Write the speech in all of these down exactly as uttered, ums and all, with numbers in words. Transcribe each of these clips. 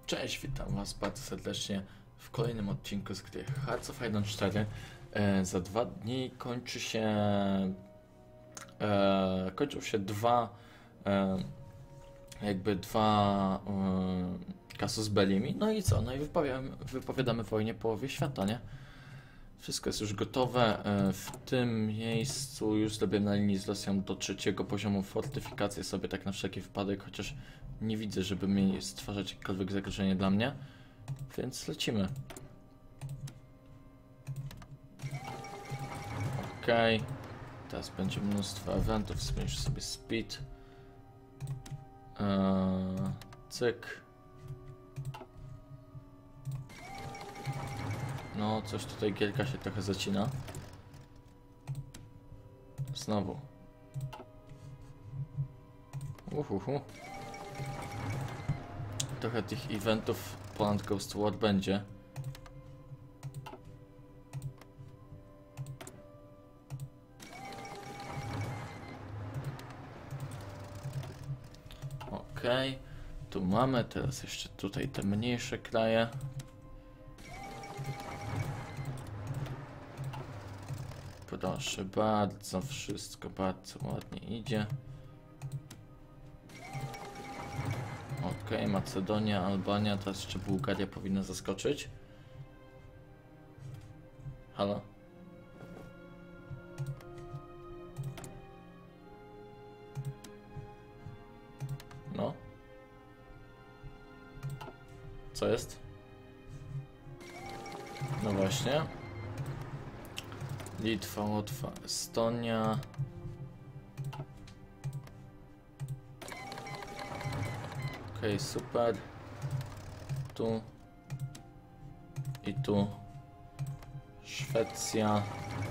Cześć, witam was bardzo serdecznie w kolejnym odcinku z gry Hearts of Iron cztery. E, za dwa dni kończy się... E, kończą się dwa... E, jakby dwa... E, Casus Bellimi. No i co? No i wypowiadamy, wypowiadamy wojnę połowie świata, nie? Wszystko jest już gotowe. E, w tym miejscu już zrobię na linii z Rosją do trzeciego poziomu fortyfikację sobie tak na wszelki wypadek, chociaż nie widzę, żeby mi stwarzać jakiekolwiek zagrożenie dla mnie, więc lecimy. Okej, okay. Teraz będzie mnóstwo eventów, zmniejsz sobie speed. Eee, cyk. No, coś tutaj gierka się trochę zacina. Znowu. Uhuhu. Trochę tych eventów ponad Ghost War będzie. Okej, okay. Tu mamy teraz jeszcze tutaj te mniejsze kraje. Proszę bardzo, wszystko bardzo ładnie idzie. Okej, okay, Macedonia, Albania, teraz jeszcze Bułgaria powinna zaskoczyć. Halo? No? Co jest? No właśnie. Litwa, Łotwa, Estonia. Okej, okay, super. Tu. I tu. Szwecja.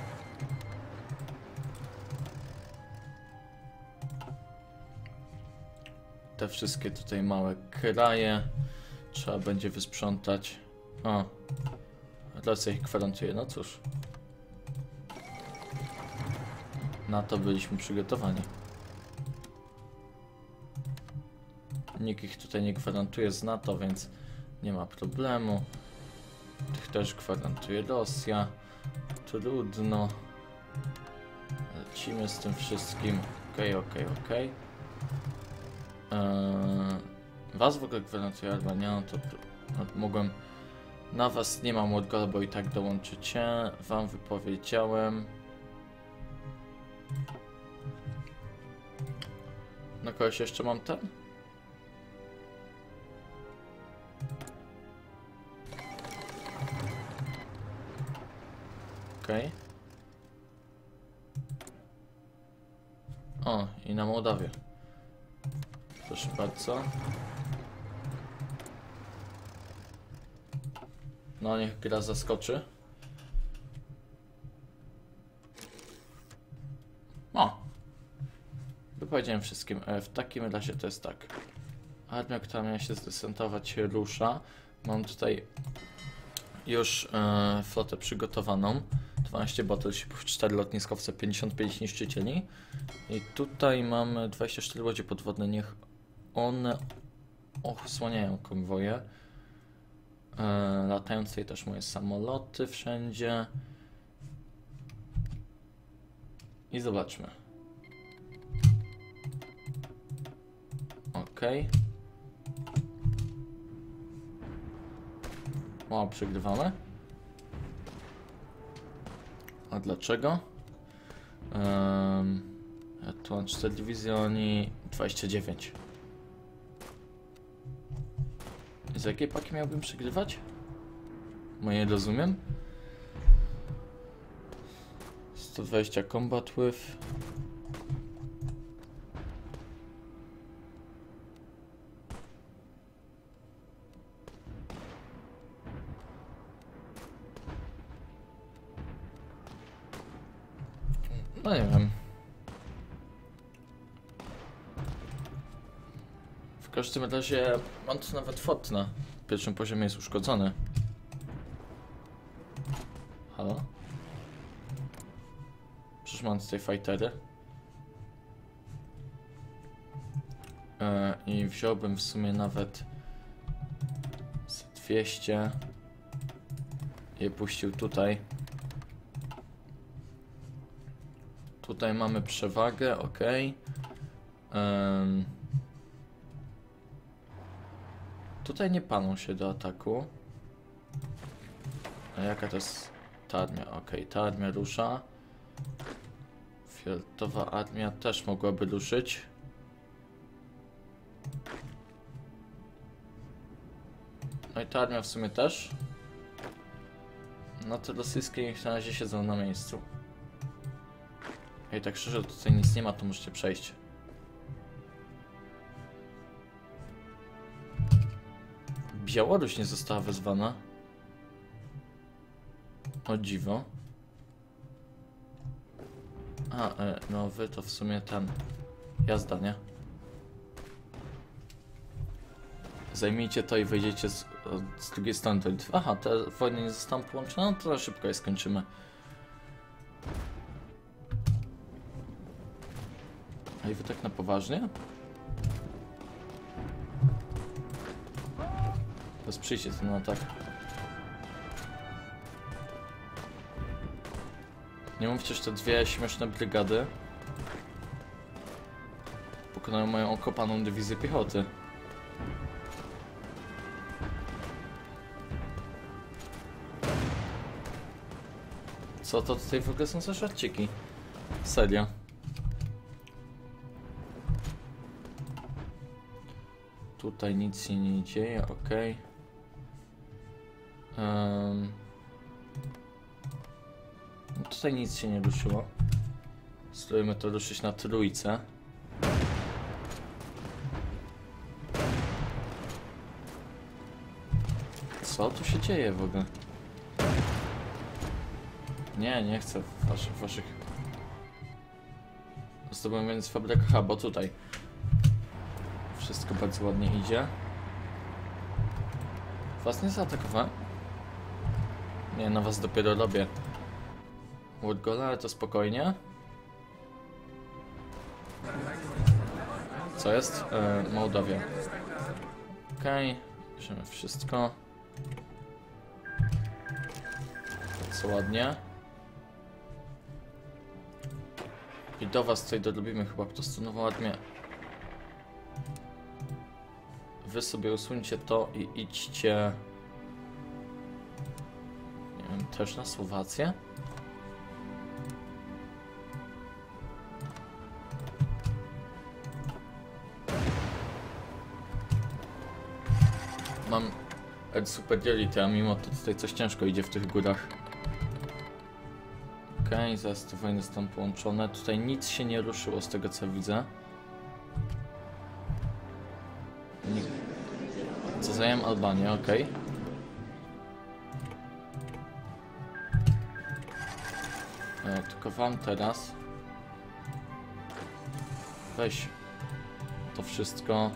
Te wszystkie tutaj małe kraje trzeba będzie wysprzątać. O, Rosja ich gwarantuje, no cóż. Na to byliśmy przygotowani. Nikt ich tutaj nie gwarantuje z NATO, więc nie ma problemu. Tych też gwarantuje Rosja. Trudno. Lecimy z tym wszystkim. Okej, okej, okej. Was w ogóle gwarantuje Albania, no to no, mogłem... Na was nie mam odgola, bo i tak dołączycie. Wam wypowiedziałem. Na kogoś jeszcze mam ten? Okej. Okay. O, i na Mołdawię. Proszę bardzo. No, niech gra zaskoczy. O! Wypowiedziałem wszystkim. W takim razie to jest tak. Armia, która miała się zdesantować, rusza. Mam tutaj już e, flotę przygotowaną. dwanaście battleshipów, cztery lotniskowce, pięćdziesiąt pięć niszczycieli. I tutaj mamy dwadzieścia cztery łodzie podwodne. Niech one osłaniają konwoje. E, latające też moje samoloty wszędzie. I zobaczmy. Okej. Okay. Mało przegrywamy. A dlaczego? Um, ja tu mam cztery dywizje, oni dwadzieścia dziewięć. Z jakiej paki miałbym przegrywać? Bo nie rozumiem. sto dwadzieścia combat with. No nie wiem. W każdym razie mam tu nawet fort na pierwszym poziomie jest uszkodzony. Halo? Przecież mam tutaj fightery. E, I wziąłbym w sumie nawet dwieście. Je puścił tutaj. Tutaj mamy przewagę, ok. Um, tutaj nie palą się do ataku. A jaka to jest ta armia? Ok, ta armia rusza. Fioletowa armia też mogłaby ruszyć. No i ta armia w sumie też. No te rosyjskie niech na razie siedzą na miejscu. I tak szczerze, tutaj nic nie ma, to możecie przejść. Białoruś nie została wezwana. O dziwo. A, e, no wy to w sumie ten... Jazda, nie? Zajmijcie to i wejdziecie z, z drugiej strony do Litwy. Aha, te wojny nie zostaną połączone, no to szybko je skończymy. A i wy tak na poważnie? Wesprzyjcie ten atak. Nie mówcie, że te dwie śmieszne brygady pokonają moją okopaną dywizję piechoty. Co to tutaj w ogóle są za żarciki? Serio. Tutaj nic się nie dzieje, ok. Um, no tutaj nic się nie ruszyło. Spróbujmy to ruszyć na trójce. Co tu się dzieje w ogóle? Nie, nie chcę waszych... waszych... Zdobyłem więc fabrykę, ha, bo tutaj wszystko bardzo ładnie idzie. Was nie zaatakowałem? Nie, na was dopiero robię Woodgola, ale to spokojnie. Co jest? E, Mołdawia. Okej, okay. Bierzemy wszystko. Co ładnie. I do was tutaj dorobimy chyba po prostu nową armię. Wy sobie usuńcie to i idźcie... Nie wiem, też na Słowację? Mam superiority, a mimo to tutaj coś ciężko idzie w tych górach. Okej, okay, zaraz te wojny są połączone. Tutaj nic się nie ruszyło z tego co widzę. Nie... Co zająłem Albanię, okej. Okay. E, tylko wam teraz weź to wszystko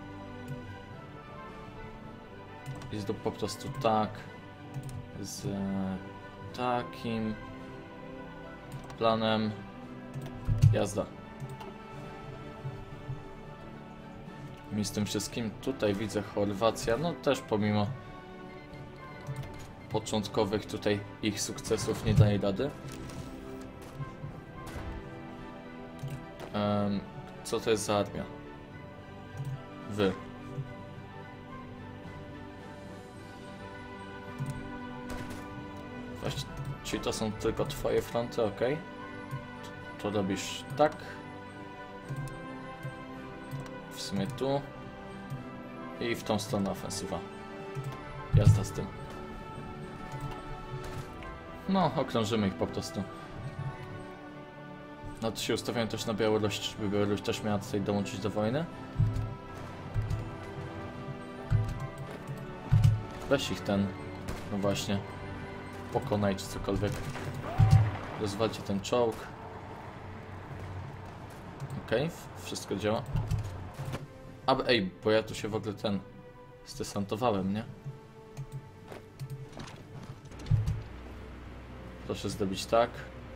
i zrób po prostu tak z takim planem. Jazda. I z tym wszystkim tutaj widzę Chorwacja, no też pomimo początkowych tutaj ich sukcesów nie daje rady. Um, co to jest za armia? Wy. Właściwie, czyli to są tylko twoje fronty, ok? To, to robisz tak. W sumie tu. I w tą stronę ofensywa. Jazda z tym. No, okrążymy ich po prostu. No to się ustawiam też na Białoruś, żeby Białoruś też miała tutaj dołączyć do wojny. Weź ich ten, no właśnie, pokonaj czy cokolwiek. Rozwalcie ten czołg. Okej, okay, wszystko działa. A, ej, bo ja tu się w ogóle ten zdesantowałem, nie? Proszę zrobić tak.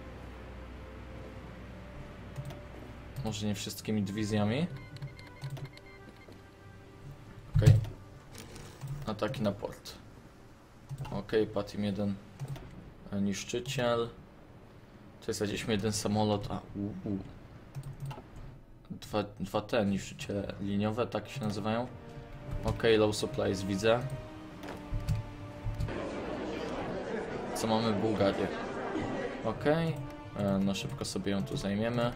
Może nie wszystkimi dywizjami. Okej. Okay. Ataki na port. Ok, padł im jeden niszczyciel. To jest gdzieś jeden samolot, a u, u. Dwa, dwa te niszczyciele liniowe, tak się nazywają. Ok, low supplies widzę. Co mamy? Bułgarię. Ok, no szybko sobie ją tu zajmiemy.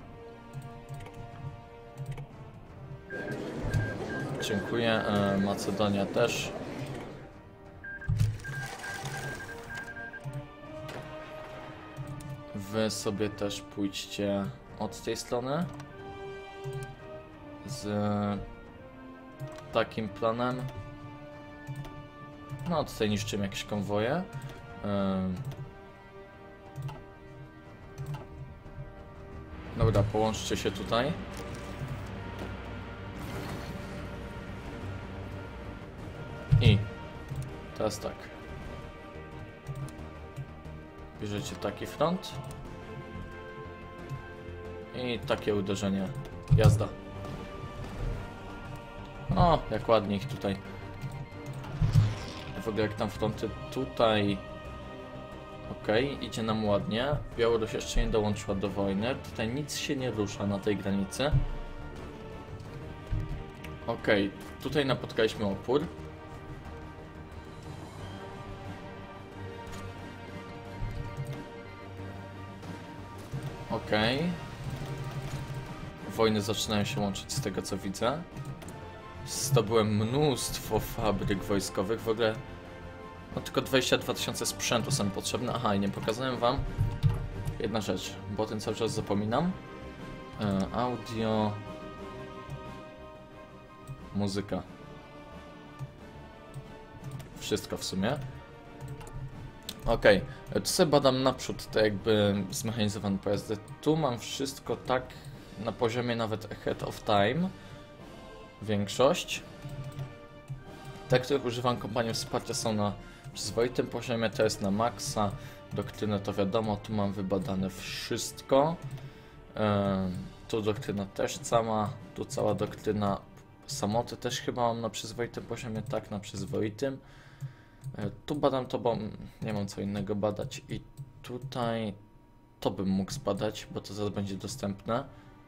Dziękuję, Macedonia też. Wy sobie też pójdźcie od tej strony. Z takim planem. No tutaj niszczymy jakieś konwoje. Dobra, połączcie się tutaj. I teraz tak. Bierzecie taki front. I takie uderzenie. Jazda. O, jak ładnie ich tutaj. W ogóle jak tam fronty tutaj. Okej, okay, idzie nam ładnie. Białoruś jeszcze nie dołączyła do wojny. Tutaj nic się nie rusza na tej granicy. Okej, okay, tutaj napotkaliśmy opór. Okej. Okay. Wojny zaczynają się łączyć z tego co widzę. Zdobyłem mnóstwo fabryk wojskowych. W ogóle no tylko dwadzieścia dwa tysiące sprzętu są potrzebne. Aha, i nie pokazałem wam jedna rzecz, bo o tym cały czas zapominam. E, audio. Muzyka. Wszystko w sumie. Okej, okay. Tu sobie badam naprzód te jakby zmechanizowane pojazdy. Tu mam wszystko tak na poziomie nawet ahead of time. Większość. Te, których używam kompanii wsparcia są na przyzwoitym poziomie, to jest na maksa. Doktrynę to wiadomo, tu mam wybadane wszystko. Yy, tu doktryna też cała, tu cała doktryna samoty też chyba mam na przyzwoitym poziomie, tak, na przyzwoitym. Yy, tu badam to, bo nie mam co innego badać i tutaj to bym mógł zbadać, bo to zaraz będzie dostępne.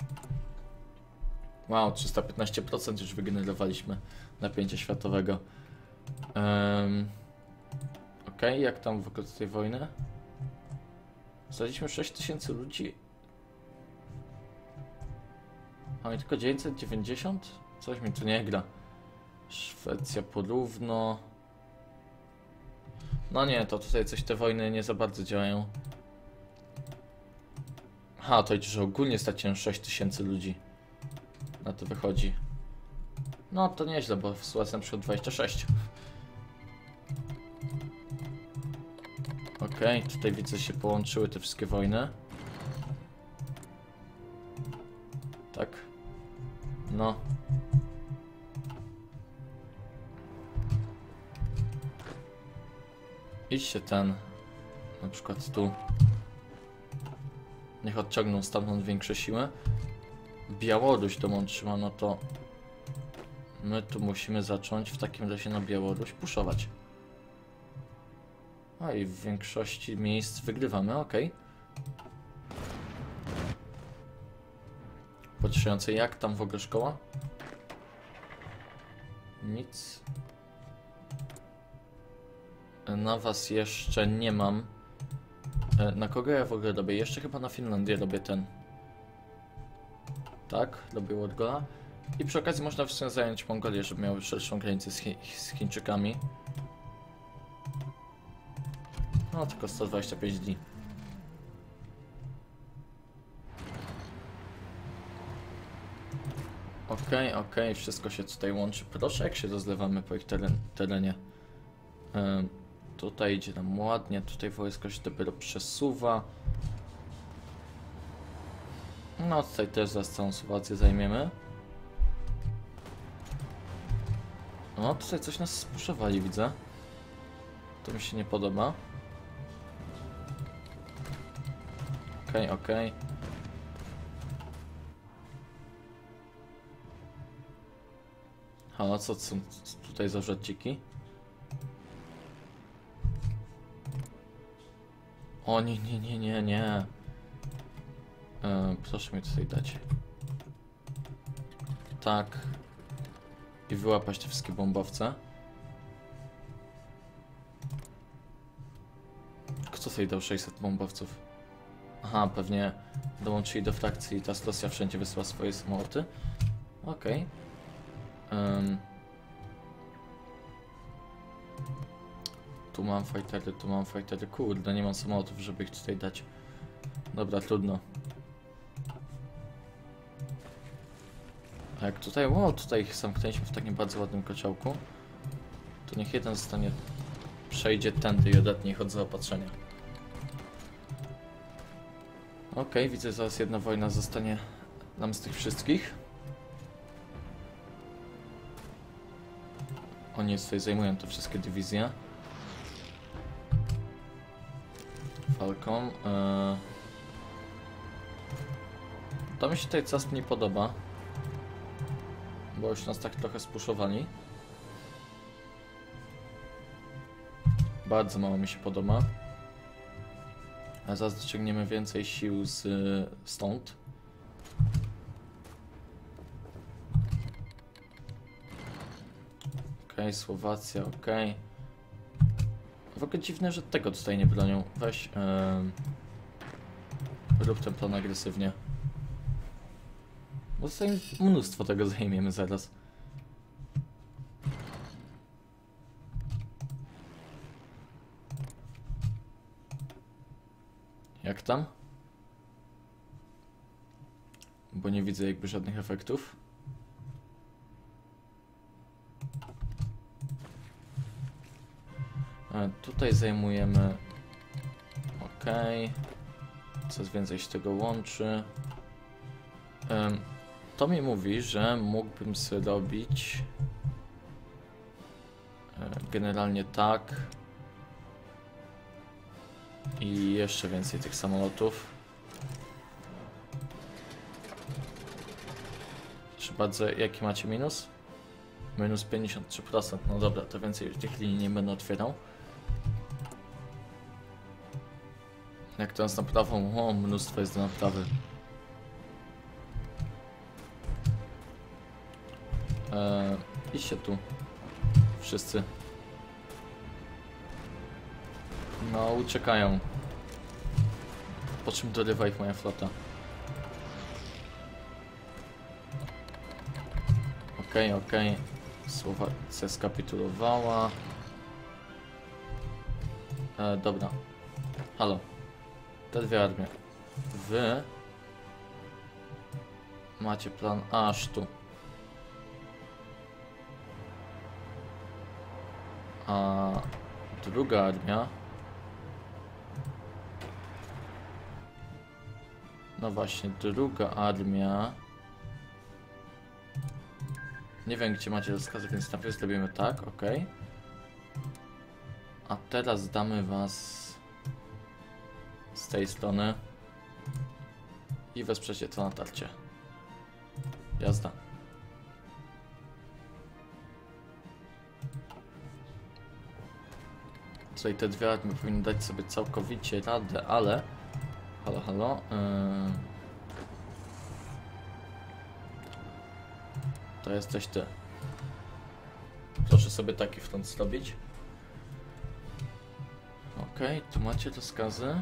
Wow, trzysta piętnaście procent już wygenerowaliśmy napięcia światowego. Um, Okej, okay, jak tam w ogóle tej wojny? Znaleźliśmy sześć tysięcy ludzi. Mamy tylko dziewięćset dziewięćdziesiąt? Coś mi tu nie gra. Szwecja porówno. No nie, to tutaj coś te wojny nie za bardzo działają. Ha, to idzie, że ogólnie straciłem sześć tysięcy ludzi. Na to wychodzi. No to nieźle, bo w sytuacji na przykład dwadzieścia sześć. Okej, okay, tutaj widzę, się połączyły te wszystkie wojny. Tak. No. Idźcie ten. Na przykład tu. Niech odciągną stamtąd większe siły. Białoruś dołączyła, no to my tu musimy zacząć w takim razie na Białoruś puszować. A i w większości miejsc wygrywamy, ok. Pocieszające, jak tam w ogóle szkoła? Nic. Na was jeszcze nie mam. Na kogo ja w ogóle robię? Jeszcze chyba na Finlandię robię ten. Tak, robię Wargola. I przy okazji można w sumie zająć Mongolię, żeby miały szerszą granicę z, Chi z Chińczykami. No, tylko sto dwadzieścia pięć dni. Okej, okay, okej, okay, wszystko się tutaj łączy. Proszę, jak się rozlewamy po ich teren terenie. Yy, tutaj idzie nam ładnie, tutaj wojsko się dopiero przesuwa. No, tutaj też zaraz całą Słowację zajmiemy. No, tutaj coś nas spuszowali, widzę. To mi się nie podoba. Okej, okay, okej. Okay. Halo, co są tutaj za żarciki? O nie, nie, nie, nie, nie. Yy, proszę mi tutaj dać. Tak. I wyłapać te wszystkie bombowce. Kto tutaj dał sześćset bombowców? Aha, pewnie dołączyli do frakcji i ta Rosja wszędzie wysłała swoje samoloty. Okej. Okay. Um. Tu mam fightery, tu mam fightery. Kurde, nie mam samolotów, żeby ich tutaj dać. Dobra, trudno. A jak tutaj, wow, tutaj ich zamknęliśmy w takim bardzo ładnym kociołku, to niech jeden zostanie, przejdzie tędy i odetnie ich od zaopatrzenia. Okej, okay, widzę, zaraz jedna wojna zostanie nam z tych wszystkich. Oni tutaj zajmują te wszystkie dywizje. Falcon. Yy... To mi się tutaj casp nie podoba. Bo już nas tak trochę spuszowali. Bardzo mało mi się podoba. A zaraz dociągniemy więcej sił z, stąd. Okej, okay, Słowacja, okej. Okay. W ogóle dziwne, że tego tutaj nie bronią. Weź... Yy, rób ten plan agresywnie. Bo tutaj mnóstwo tego zajmiemy zaraz. Jak tam? Bo nie widzę jakby żadnych efektów. A tutaj zajmujemy... Okej. Okay. Coraz więcej się tego łączy. Um, to mi mówi, że mógłbym sobie robić generalnie tak i jeszcze więcej tych samolotów. Proszę bardzo, jaki macie minus? Minus pięćdziesiąt trzy procent. No dobra, to więcej już tych linii nie będę otwierał. Jak to z naprawą? O, mnóstwo jest do naprawy. Eee, idźcie tu. Wszyscy. No, uciekają. Po czym dorywa ich moja flota. Okej, okay, okej. Okay. Słowacja skapitulowała. E, dobra. Halo. Te dwie armie. Wy macie plan aż tu. A druga armia. No właśnie, druga armia. Nie wiem, gdzie macie rozkazy, więc najpierw zrobimy tak, ok. A teraz damy was z tej strony i wesprzecie to natarcie. Jazda. Tutaj te dwie armie powinny dać sobie całkowicie radę, ale... Halo, halo. Yy... To jesteś ty. Proszę sobie taki front zrobić. Okej, okay, tu macie rozkazy.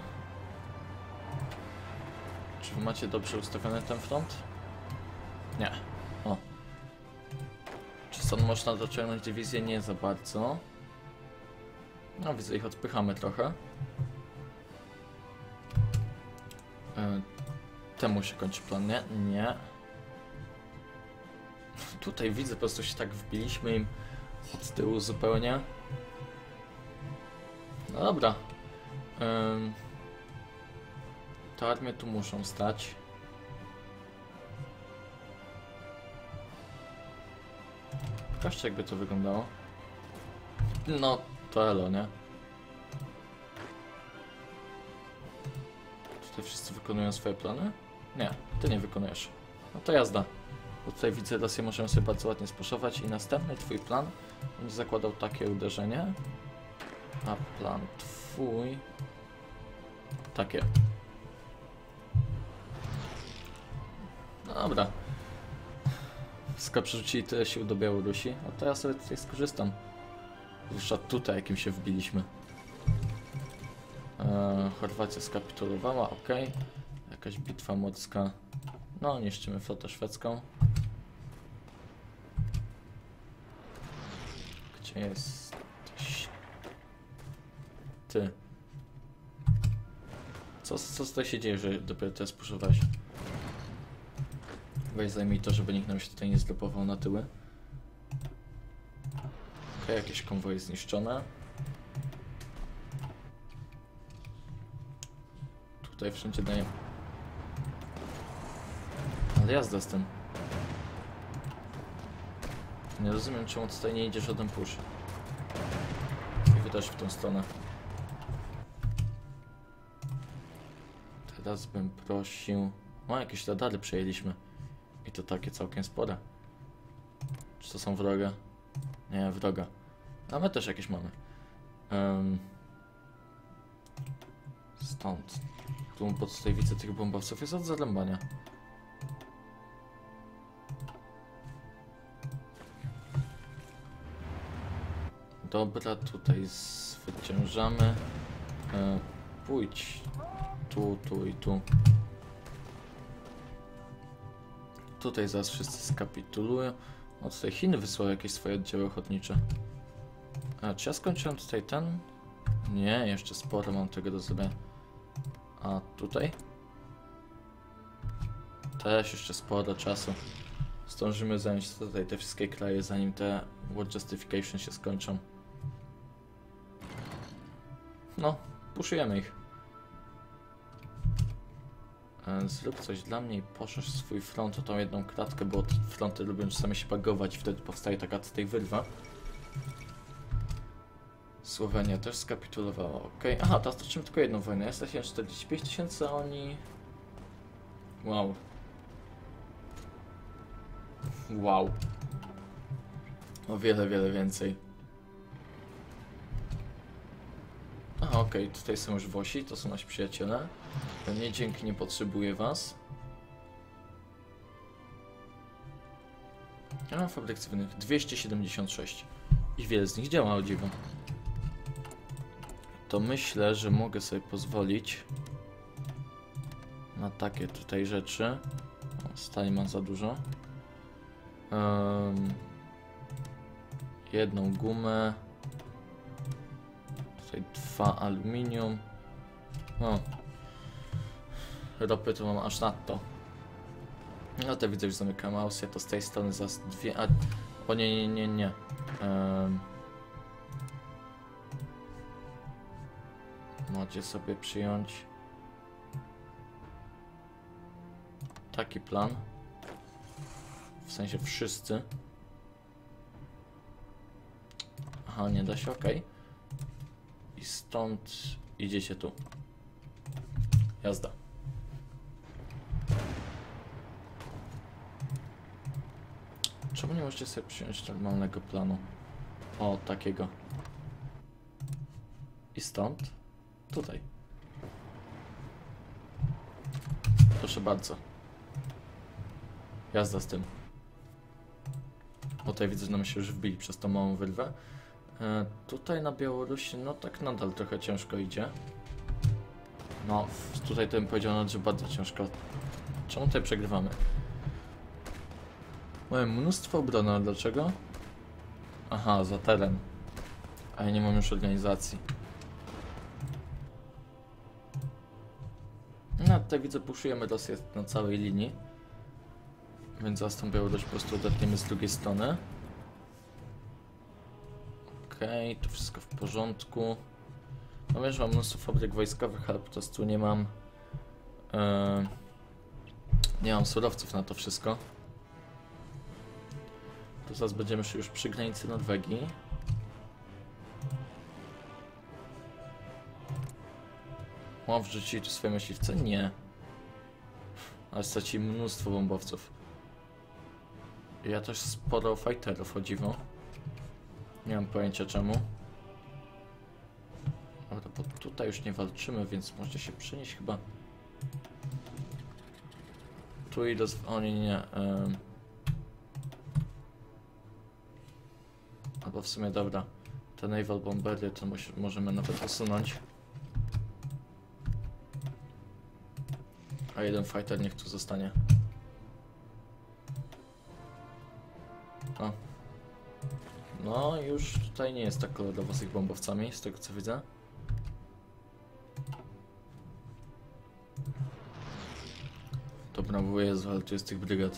Czy wy macie dobrze ustawiony ten front? Nie. O. Czy stąd można dociągnąć dywizję? Nie za bardzo. No widzę, ich odpychamy trochę. Yy, temu się kończy plan, nie? Nie. Tutaj widzę, po prostu się tak wbiliśmy im od tyłu zupełnie. No dobra. Ym... Te armie tu muszą stać. Pokażcie, jakby to wyglądało. No, to elo, nie? Tutaj wszyscy wykonują swoje plany? Nie, ty nie wykonujesz. No to jazda. Bo tutaj widzę, Rosję możemy sobie bardzo ładnie spuszować i następny twój plan będzie zakładał takie uderzenie. A plan twój... takie. Dobra. Skoro przerzucili tyle sił do Białorusi, a to ja sobie tutaj skorzystam. Zwłaszcza tutaj, jakim się wbiliśmy. Eee, Chorwacja skapitulowała, ok. Jakaś bitwa morska. No, niszczymy flotę szwedzką. Gdzie jest... Ty. Co, co tutaj się dzieje, że dopiero teraz puszowałeś? Weź zajmij to, żeby nikt nam się tutaj nie zgrupował na tyły. Ok, jakieś konwoje zniszczone. Tutaj wszędzie daję... Ale jazda z tym. Nie rozumiem, czemu tutaj nie idzie żaden push. I wy też w tą stronę. Teraz bym prosił... O, jakieś radary przejęliśmy. I to takie całkiem spore. Czy to są wroga? Nie, wroga. A my też jakieś mamy. Um, stąd. Tu pod tutaj widzę tych bombowców jest od zarąbania. Dobra, tutaj zwyciężamy. E, pójdź tu, tu i tu. Tutaj zaraz wszyscy skapitulują. O, tutaj Chiny wysłały jakieś swoje oddziały ochotnicze. A czy ja skończyłem tutaj ten? Nie, jeszcze sporo mam tego do zrobienia. A tutaj? Też jeszcze sporo czasu. Zdążymy zająć tutaj te wszystkie kraje, zanim te War Justification się skończą. No, puszujemy ich. Zrób coś dla mnie i poszerz swój front o tą jedną klatkę, bo fronty lubią czasami się bagować, wtedy powstaje taka tutaj wyrwa. Słowenia też skapitulowała, ok. Aha, teraz toczymy tylko jedną wojnę. Ja straciłem czterdzieści pięć tysięcy, a oni... Wow. Wow. O wiele, wiele więcej. Aha, okej, okay. Tutaj są już Włosi, to są nasi przyjaciele. Nie, dzięki, nie potrzebuję was. Ja mam fabryk cywilnych dwieście siedemdziesiąt sześć. I wiele z nich działa, o dziwo. To myślę, że mogę sobie pozwolić na takie tutaj rzeczy. O, stali mam za dużo. Um, jedną gumę. Tutaj dwa aluminium. O. Ropy to mam aż nadto. No to widzę, że zamykam Austrię, to z tej strony za dwie... A... O nie, nie, nie, nie. Um... Macie sobie przyjąć taki plan. W sensie wszyscy. Aha, nie da się, ok. I stąd idziecie tu. Jazda. Czemu nie możecie sobie przyjąć normalnego planu? O, takiego. I stąd? Tutaj. Proszę bardzo. Jazda z tym. O, tutaj widzę, że nam się już wbili przez tą małą wyrwę. E, tutaj na Białorusi, no tak nadal trochę ciężko idzie. No, tutaj to bym powiedział, że bardzo ciężko. Czemu tutaj przegrywamy? Mamy mnóstwo obrony, a dlaczego? Aha, za teren. A ja nie mam już organizacji. No, tutaj widzę, puszujemy Rosję na całej linii. Więc zaraz tą Białoruś po prostu odetniemy z drugiej strony. Okej, okay, to wszystko w porządku. No wiem, że mam mnóstwo fabryk wojskowych, ale po prostu nie mam... Yy, nie mam surowców na to wszystko. To zaraz będziemy już przy granicy Norwegii. O, wrzucili tu swoje myśliwce? Nie. Ale stracili mnóstwo bombowców. Ja też sporo fighterów, o dziwo. Nie mam pojęcia czemu. Dobra, bo tutaj już nie walczymy, więc może się przenieść chyba. Tu i do... O nie, nie, nie. Um. Albo w sumie dobra. Te naval bombery to możemy nawet usunąć. A jeden fighter niech tu zostanie. O. No już tutaj nie jest tak kolorowo z ich bombowcami, z tego co widzę. Dobra, bo Jezu, ale tu jest tych brygad.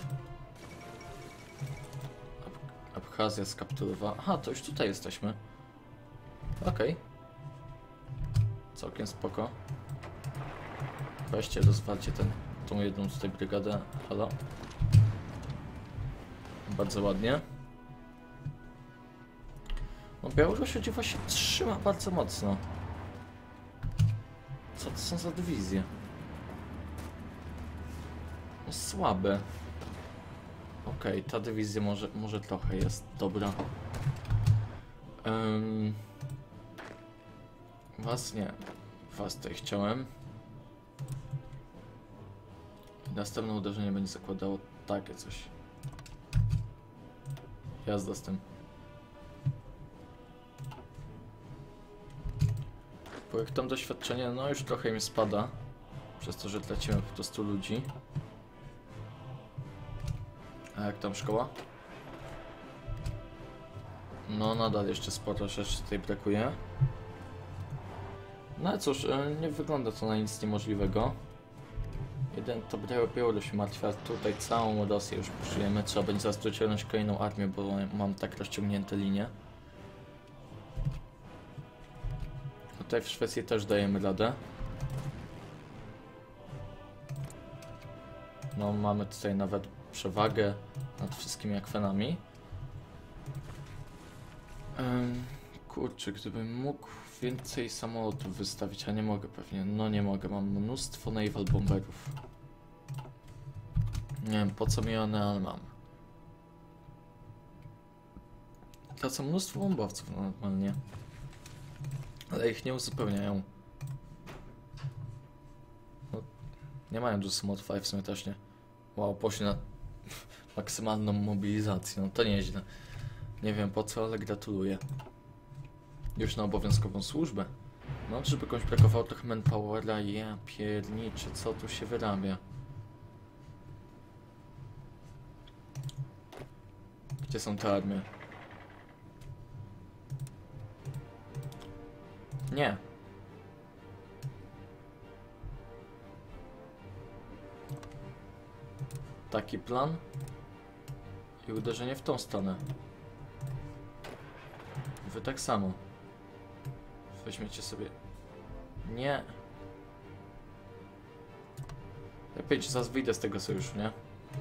Ab Abchazja skapturowała. Aha, to już tutaj jesteśmy. Okej. Okay. Całkiem spoko. Weźcie, rozwalcie ten, tą jedną tutaj brygadę. Halo. Bardzo ładnie. No Białoruś dziwa się trzyma bardzo mocno. Co to są za dywizje? No słabe. Okej, okay, ta dywizja może, może trochę jest dobra. Um, was nie. Was tutaj chciałem. Następne uderzenie będzie zakładało takie coś. Jazda z tym. Bo jak tam doświadczenie, no już trochę mi spada. Przez to, że tracimy po prostu ludzi. A jak tam szkoła? No nadal jeszcze sporo rzeczy tutaj brakuje. No ale cóż, nie wygląda to na nic niemożliwego. Jeden to Białoruś martwia, tutaj całą Rosję już puszujemy. Trzeba będzie zaraz dociągnąć kolejną armię, bo mam tak rozciągnięte linie. Tutaj w Szwecji też dajemy radę. No mamy tutaj nawet przewagę nad wszystkimi akwenami. Um, kurczę, gdybym mógł więcej samolotów wystawić, a nie mogę pewnie. No nie mogę, mam mnóstwo naval bomberów. Nie wiem po co mi one, ale mam. Tracę mnóstwo bombowców no, normalnie. Ale ich nie uzupełniają. No, nie mają dużo samolotów, ale w sumie też nie. Wow, poszli na maksymalną mobilizację, no to nieźle. Nie wiem po co, ale gratuluję. Już na obowiązkową służbę. No, żeby komuś brakowało trochę manpowera, ja pierniczę, co tu się wyrabia. Gdzie są te armie? Nie. Taki plan. I uderzenie w tą stronę. Wy tak samo. Weźmiecie sobie... Nie. Lepiej zaraz wyjdę z tego sojuszu, nie?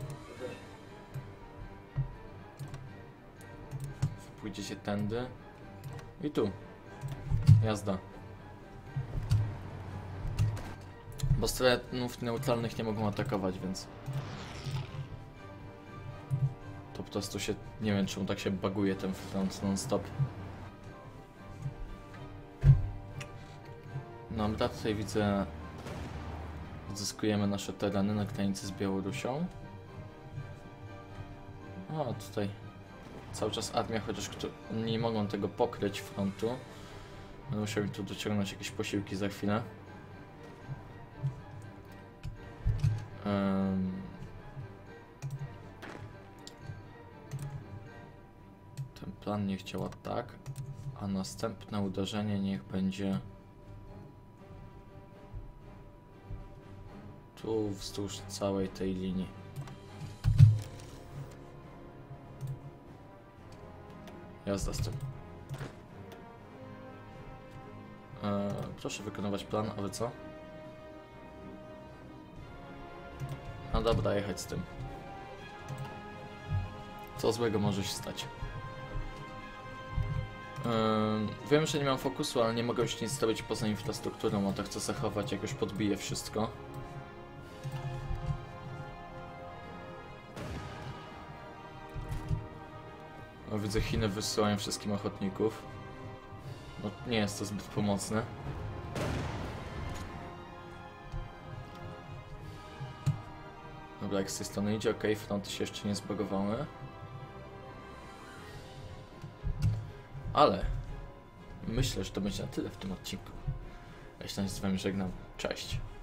Pójdziecie tędy. I tu. Jazda. Bo stronów neutralnych nie mogą atakować, więc... To po prostu się... Nie wiem, czemu tak się baguje ten front non-stop. No, dobra, tutaj widzę... Odzyskujemy nasze tereny na granicy z Białorusią. O, tutaj... Cały czas armia, chociaż nie mogą tego pokryć frontu. Będę musiał mi tu dociągnąć jakieś posiłki za chwilę. Um. Ten plan nie chciała tak, a następne uderzenie niech będzie tu wzdłuż całej tej linii. Jazda z tym. Eee, proszę wykonywać plan, a wy co? No dobra, jechać z tym. Co złego może się stać? Eee, wiem, że nie mam fokusu, ale nie mogę już nic zrobić poza infrastrukturą, a to chcę zachować, jak już podbiję wszystko. No, widzę, Chiny wysyłają wszystkim ochotników. No, nie jest to zbyt pomocne. Dobra, jak z tej strony idzie, ok, fronty się jeszcze nie zbagowały. Ale myślę, że to będzie na tyle w tym odcinku. Ja się z wami żegnam. Cześć.